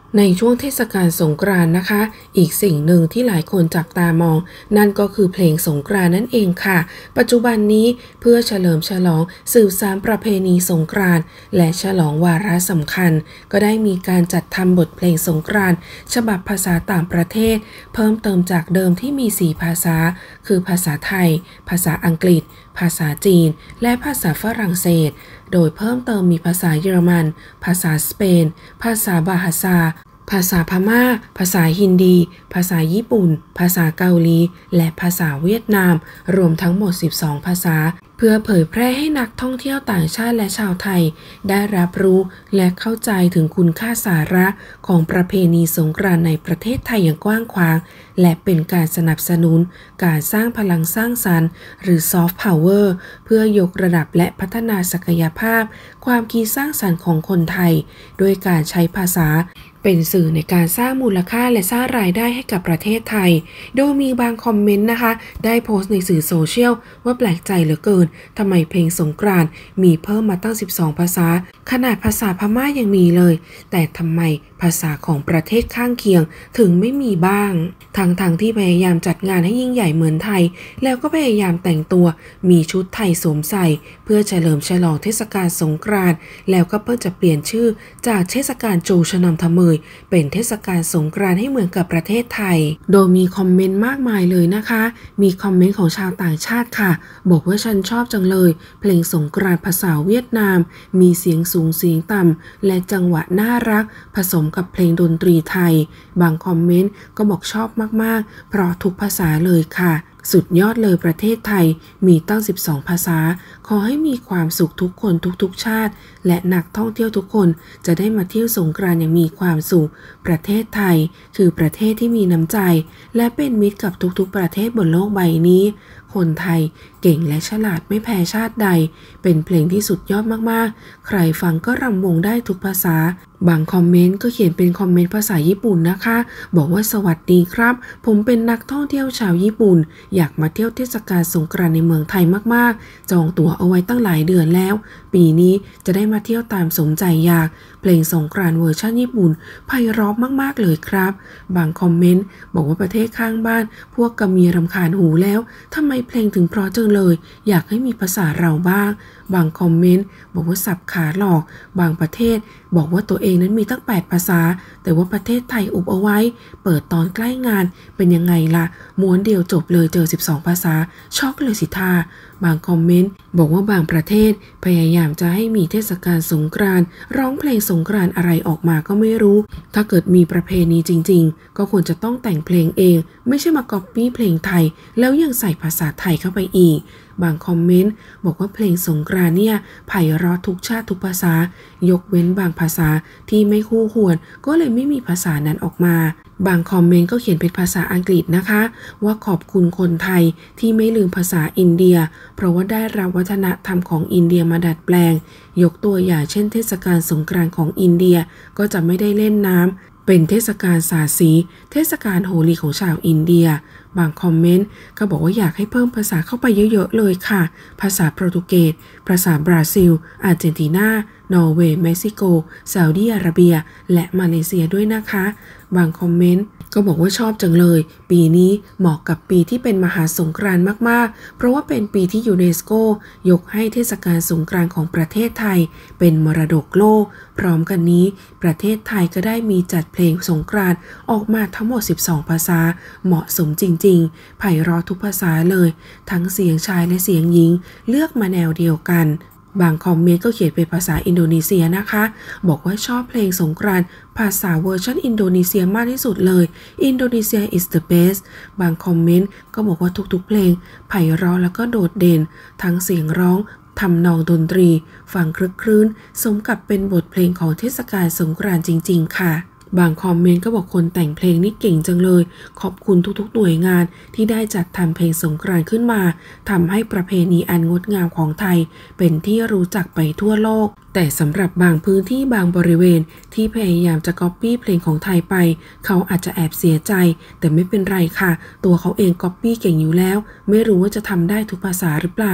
ในช่วงเทศกาลสงกรานต์นะคะอีกสิ่งหนึ่งที่หลายคนจับตามองนั่นก็คือเพลงสงกรานต์นั่นเองค่ะปัจจุบันนี้เพื่อเฉลิมฉลองสืบสานประเพณีสงกรานต์และฉลองวาระสำคัญก็ได้มีการจัดทำบทเพลงสงกรานต์ฉบับภาษาต่างประเทศเพิ่มเติมจากเดิมที่มี4ภาษาคือภาษาไทยภาษาอังกฤษภาษาจีนและภาษาฝรั่งเศสโดยเพิ่มเติมมีภาษาเยอรมันภาษาสเปนภาษาบาฮาซาภาษาพม่าภาษาฮินดีภาษาญี่ปุ่นภาษาเกาหลีและภาษาเวียดนามรวมทั้งหมด12ภาษาเพื่อเผยแพร่ให้นักท่องเที่ยวต่างชาติและชาวไทยได้รับรู้และเข้าใจถึงคุณค่าสาระของประเพณีสงกรานต์ในประเทศไทยอย่างกว้างขวางและเป็นการสนับสนุนการสร้างพลังสร้างสรรค์หรือซอฟต์พาวเวอร์เพื่อยกระดับและพัฒนาศักยภาพความคิดสร้างสรรค์ของคนไทยด้วยการใช้ภาษาเป็นสื่อในการสร้างมูลค่าและสร้างรายได้ให้กับประเทศไทยโดยมีบางคอมเมนต์นะคะได้โพสต์ในสื่อโซเชียลว่าแปลกใจเหลือเกินทำไมเพลงสงกรานต์มีเพิ่มมาตั้ง12ภาษาขนาดภาษาพม่ายังมีเลยแต่ทำไมภาษาของประเทศข้างเคียงถึงไม่มีบ้างทั้งที่พยายามจัดงานให้ยิ่งใหญ่เหมือนไทยแล้วก็พยายามแต่งตัวมีชุดไทยสวมใส่เพื่อเฉลิมฉลองเทศกาลสงกรานต์แล้วก็เพิ่งจะเปลี่ยนชื่อจากเทศกาลโจชนำทะเมยเป็นเทศกาลสงกรานต์ให้เหมือนกับประเทศไทยโดยมีคอมเมนต์มากมายเลยนะคะมีคอมเมนต์ของชาวต่างชาติค่ะบอกว่าฉันชอบจังเลยเพลงสงกรานต์ภาษาเวียดนามมีเสียงสูงเสียงต่ำและจังหวะน่ารักผสมกับเพลงดนตรีไทยบางคอมเมนต์ก็บอกชอบมากๆเพราะทุกภาษาเลยค่ะสุดยอดเลยประเทศไทยมีตั้ง12ภาษาขอให้มีความสุขทุกคนทุกๆชาติและนักท่องเที่ยวทุกคนจะได้มาเที่ยวสงกรานต์อย่างมีความสุขประเทศไทยคือประเทศที่มีน้ำใจและเป็นมิตรกับทุกๆประเทศบนโลกใบนี้คนไทยเก่งและฉลาดไม่แพ้ชาติใดเป็นเพลงที่สุดยอดมากๆใครฟังก็รำวงได้ทุกภาษาบางคอมเมนต์ก็เขียนเป็นคอมเมนต์ภาษาญี่ปุ่นนะคะบอกว่าสวัสดีครับผมเป็นนักท่องเที่ยวชาวญี่ปุ่นอยากมาเที่ยวเทศกาลสงกรานต์ในเมืองไทยมากๆจองตั๋วเอาไว้ตั้งหลายเดือนแล้วปีนี้จะได้มาเที่ยวตามสมใจอยากเพลงสงกรานต์เวอร์ชันญี่ปุ่นไพเราะมากๆเลยครับบางคอมเมนต์บอกว่าประเทศข้างบ้านพวกกำมีรำคาญหูแล้วทำไมเพลงถึงเพราะจังเลยอยากให้มีภาษาเราบ้างบางคอมเมนต์บอกว่าสับขาหลอกบางประเทศบอกว่าตัวเองนั้นมีตั้ง8ภาษาแต่ว่าประเทศไทยอุบเอาไว้เปิดตอนใกล้งานเป็นยังไงล่ะม้วนเดียวจบเลยเจอ12ภาษาช็อกเลยสิท่าบางคอมเมนต์บอกว่าบางประเทศพยายามจะให้มีเทศกาลสงกรานต์ร้องเพลงสงกรานต์อะไรออกมาก็ไม่รู้ถ้าเกิดมีประเพณีจริงๆก็ควรจะต้องแต่งเพลงเองไม่ใช่มาก๊อปปี้เพลงไทยแล้วยังใส่ภาษาไทยเข้าไปอีกบางคอมเมนต์บอกว่าเพลงสงกรานต์เนี่ยไพเราะทุกชาติทุกภาษายกเว้นบางภาษาที่ไม่คู่ควรก็เลยไม่มีภาษานั้นออกมาบางคอมเมนต์ก็เขียนเป็นภาษาอังกฤษนะคะว่าขอบคุณคนไทยที่ไม่ลืมภาษาอินเดียเพราะว่าได้รับวัฒนธรรมของอินเดียมาดัดแปลงยกตัวอย่างเช่นเทศกาลสงกรานต์ของอินเดียก็จะไม่ได้เล่นน้ำเป็นเทศกาลสาดสีเทศกาลโฮลีของชาวอินเดียบางคอมเมนต์ก็บอกว่าอยากให้เพิ่มภาษาเข้าไปเยอะๆเลยค่ะภาษาโปรตุเกสภาษาบราซิลอาร์เจนตินานอร์เวย์เม็กซิโกซาอุดิอาระเบียและมาเลเซียด้วยนะคะบางคอมเมนต์ก็บอกว่าชอบจังเลยปีนี้เหมาะกับปีที่เป็นมหาสงกรานต์มากๆเพราะว่าเป็นปีที่ยูเนสโกยกให้เทศกาลสงกรานต์ของประเทศไทยเป็นมรดกโลกพร้อมกันนี้ประเทศไทยก็ได้มีจัดเพลงสงกรานต์ออกมาทั้งหมด12ภาษาเหมาะสมจริงๆไพเราะทุกภาษาเลยทั้งเสียงชายและเสียงหญิงเลือกมาแนวเดียวกันบางคอมเมนต์ก็เขียนเป็นภาษาอินโดนีเซียนะคะบอกว่าชอบเพลงสงกรานต์ภาษาเวอร์ชันอินโดนีเซียมากที่สุดเลยอินโดนีเซีย is the best บางคอมเมนต์ก็บอกว่าทุกๆเพลงไพเราะแล้วก็โดดเด่นทั้งเสียงร้องทำนองดนตรีฟังคลึกครื้นสมกับเป็นบทเพลงของเทศกาลสงกรานต์จริงๆค่ะบางคอมเมนต์ก็บอกคนแต่งเพลงนี่เก่งจังเลยขอบคุณทุกๆหน่วยงานที่ได้จัดทำเพลงสงกรานต์ขึ้นมาทำให้ประเพณีอันงดงามของไทยเป็นที่รู้จักไปทั่วโลกแต่สำหรับบางพื้นที่บางบริเวณที่พยายามจะก๊อปปี้เพลงของไทยไปเขาอาจจะแอบเสียใจแต่ไม่เป็นไรค่ะตัวเขาเองก๊อปปี้เก่งอยู่แล้วไม่รู้ว่าจะทำได้ทุกภาษาหรือเปล่า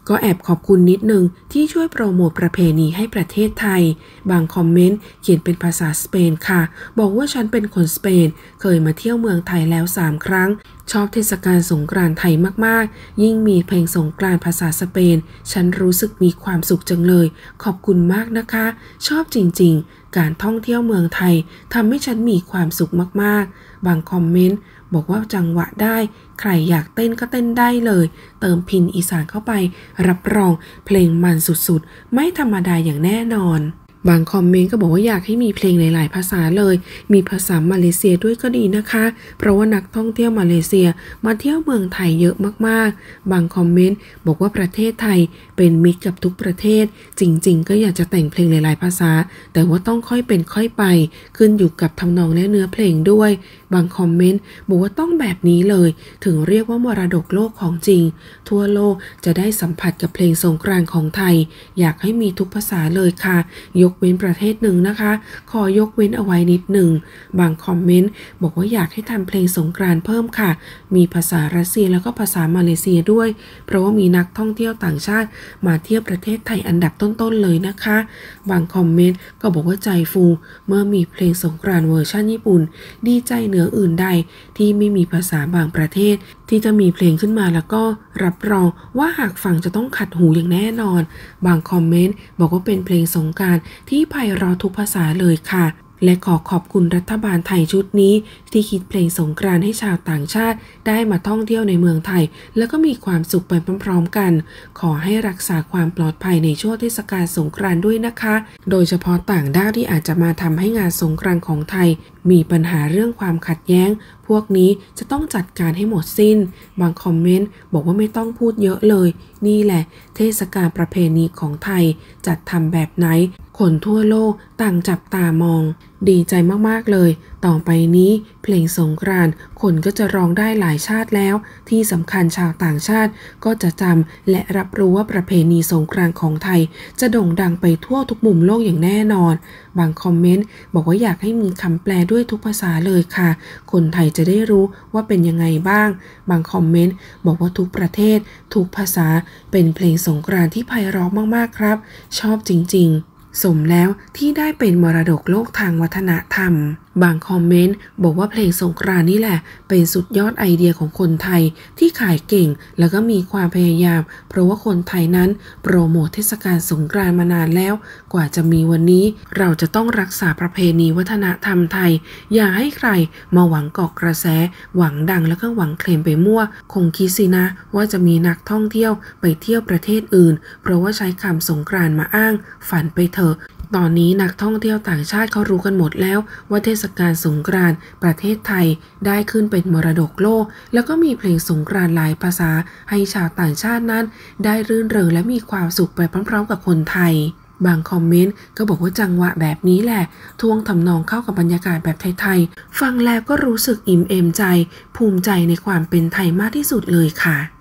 ก็แอบขอบคุณนิดนึงที่ช่วยโปรโมทประเพณีให้ประเทศไทยบางคอมเมนต์เขียนเป็นภาษาสเปนค่ะบอกว่าฉันเป็นคนสเปนเคยมาเที่ยวเมืองไทยแล้ว3 ครั้งชอบเทศกาลสงกรานต์ไทยมากๆยิ่งมีเพลงสงกรานต์ภาษาสเปนฉันรู้สึกมีความสุขจังเลยขอบคุณมากนะคะชอบจริงๆการท่องเที่ยวเมืองไทยทำให้ฉันมีความสุขมากๆบางคอมเมนต์บอกว่าจังหวะได้ใครอยากเต้นก็เต้นได้เลยเติมพินอีสานเข้าไปรับรองเพลงมันสุดๆไม่ธรรมดาอย่างแน่นอนบางคอมเมนต์ก็บอกว่าอยากให้มีเพลงหลายๆภาษาเลยมีภาษามาเลเซียด้วยก็ดีนะคะเพราะว่านักท่องเที่ยวมาเลเซียมาเที่ยวเมืองไทยเยอะมากๆบางคอมเมนต์บอกว่าประเทศไทยเป็นมิตรกับทุกประเทศจริงๆก็อยากจะแต่งเพลงหลายๆภาษาแต่ว่าต้องค่อยเป็นค่อยไปขึ้นอยู่กับทำนองและเนื้อเพลงด้วยบางคอมเมนต์บอกว่าต้องแบบนี้เลยถึงเรียกว่ามรดกโลกของจริงทั่วโลกจะได้สัมผัสกับเพลงสงกรานต์ของไทยอยากให้มีทุกภาษาเลยค่ะยกเว้นประเทศหนึ่งนะคะขอยกเว้นเอาไว้นิดหนึ่งบางคอมเมนต์บอกว่าอยากให้ทำเพลงสงกรานต์เพิ่มค่ะมีภาษารัสเซียแล้วก็ภาษามาเลเซียด้วยเพราะว่ามีนักท่องเที่ยวต่างชาติมาเที่ยวประเทศไทยอันดับต้นๆเลยนะคะบางคอมเมนต์ก็บอกว่าใจฟูเมื่อมีเพลงสงกรานต์เวอร์ชันญี่ปุ่นดีใจเหนืออื่นใดที่ไม่มีภาษาบางประเทศที่จะมีเพลงขึ้นมาแล้วก็รับรองว่าหากฟังจะต้องขัดหูอย่างแน่นอนบางคอมเมนต์บอกว่าเป็นเพลงสงกรานต์ที่ไพเราะทุกภาษาเลยค่ะและขอขอบคุณรัฐบาลไทยชุดนี้ที่คิดเพลงสงกรานต์ให้ชาวต่างชาติได้มาท่องเที่ยวในเมืองไทยแล้วก็มีความสุขไปพร้อมๆกันขอให้รักษาความปลอดภัยในช่วงเทศกาลสงกรานต์ด้วยนะคะโดยเฉพาะต่างด้าวที่อาจจะมาทำให้งานสงกรานต์ของไทยมีปัญหาเรื่องความขัดแย้งพวกนี้จะต้องจัดการให้หมดสิ้นบางคอมเมนต์บอกว่าไม่ต้องพูดเยอะเลยนี่แหละเทศกาลประเพณีของไทยจัดทำแบบไหนคนทั่วโลกต่างจับตามองดีใจมากๆเลยต่อไปนี้เพลงสงกรานต์คนก็จะร้องได้หลายชาติแล้วที่สำคัญชาวต่างชาติก็จะจำและรับรู้ว่าประเพณีสงกรานต์ของไทยจะโด่งดังไปทั่วทุกมุมโลกอย่างแน่นอนบางคอมเมนต์บอกว่าอยากให้มีคำแปลด้วยทุกภาษาเลยค่ะคนไทยจะได้รู้ว่าเป็นยังไงบ้างบางคอมเมนต์บอกว่าทุกประเทศทุกภาษาเป็นเพลงสงกรานต์ที่ไพเราะมากๆครับชอบจริงๆสมแล้วที่ได้เป็นมรดกโลกทางวัฒนธรรมบางคอมเมนต์บอกว่าเพลงสงกรานต์นี่แหละเป็นสุดยอดไอเดียของคนไทยที่ขายเก่งแล้วก็มีความพยายามเพราะว่าคนไทยนั้นโปรโมทเทศกาลสงกรานต์มานานแล้วกว่าจะมีวันนี้เราจะต้องรักษาประเพณีวัฒนธรรมไทยอย่าให้ใครมาหวังเกาะกระแสหวังดังแล้วก็หวังเคลมไปมั่วคงคิดสินะว่าจะมีนักท่องเที่ยวไปเที่ยวประเทศอื่นเพราะว่าใช้คำสงกรานต์มาอ้างฝันไปเถอะตอนนี้นักท่องเที่ยวต่างชาติเขารู้กันหมดแล้วว่าเทศกาลสงกรานต์ประเทศไทยได้ขึ้นเป็นมรดกโลกแล้วก็มีเพลงสงกรานต์หลายภาษาให้ชาวต่างชาตินั้นได้รื่นเริงและมีความสุขไปพร้อมๆกับคนไทยบางคอมเมนต์ก็บอกว่าจังหวะแบบนี้แหละท่วงทำนองเข้ากับบรรยากาศแบบไทยๆฟังแล้วก็รู้สึกอิ่มเอมใจภูมิใจในความเป็นไทยมากที่สุดเลยค่ะ